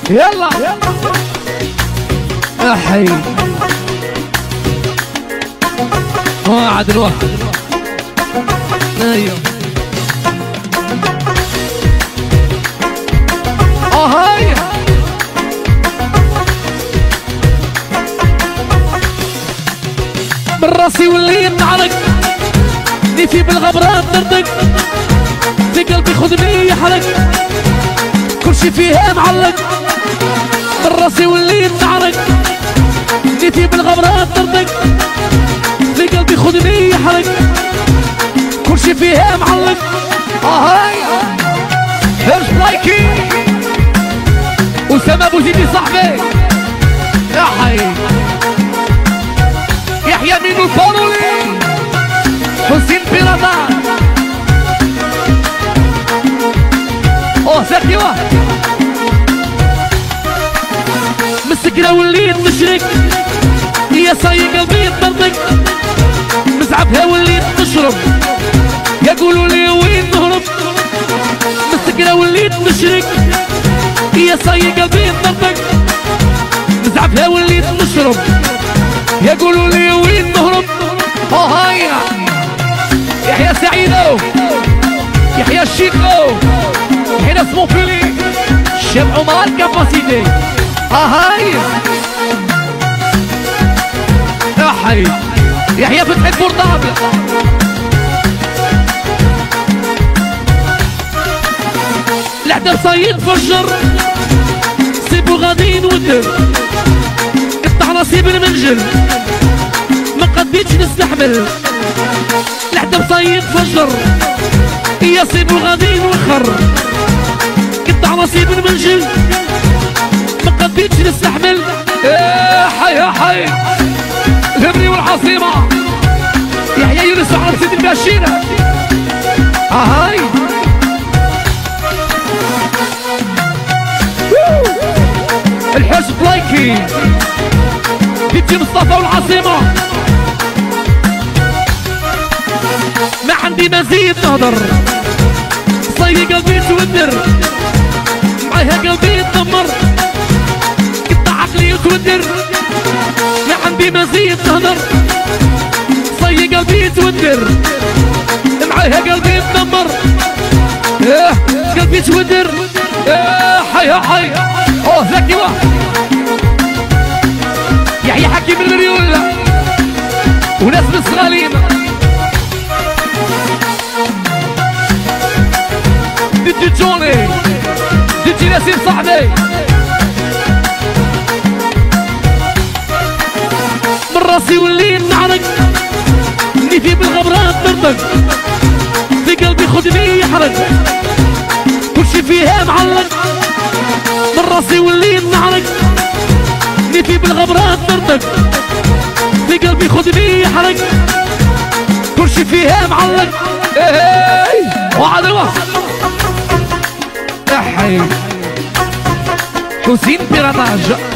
يلا احي واحد الواحد ايوه هاي من راسي وليت نعرق نفي بالغبرات دردق في قلبي خدني يحرق كل شي فيها معلق من راسي وليت نعرق نفي بالغبرات دردق في قلبي خدني يحرق كل شي فيها معلق هاي هرش لايكي أسامة أبو زيدي صاحبي يا حي يحيى مينو الفارولي حسين بيرادان ساكي واحد مسكرة وليت نشرك يا صاي قلبي طردك مزعبها وليت نشرب يقولوا لي وين نهرب مسكرة وليت نشرك يا صاي قلبي طردك مزعبها وليت نشرب يقولوا لي وين نهرب هايا يحيى سعيدو يحيى الشيكو هنا اسمه فيلي الشيخ عمر كاباسيتي هاي يا حي يحيى فتحي البورتابل العدم صايد فجر سيبو غادي نودر قطع نصيب المنجل ما قديتش نستحمل العدم صايد فجر يا سيبو غادي نوخر قطع نصيب المنجل ما قديتش نستحمل يا حي يا حي الهبري والعاصمة يحيى يونس على سيد الباشيرة هاي الحوش بلايكي ديجي مصطفى والعاصمة ما عندي مزيد نهضر صايي قلبي تودر معاها قلبي يتدمر قطع عقلي يتودر ما عندي مزيد نهضر صايي قلبي يتودر معاها قلبي يتدمر قلبي يتودر حي يا حي زكي واحد يحيى حكيم المريول وناس من الصغالين ديجي جوني ديجي نسيم صاحبي من راسي وليت نعرق نفي بالغبرات دردق في قلبي خدني يحرق كل شي فيها معلق من راسي وليت نعرق نفي بالغبرات دردق في قلبي خدني يحرق كل شي فيها معلق واحد الواحد حسين بيراداج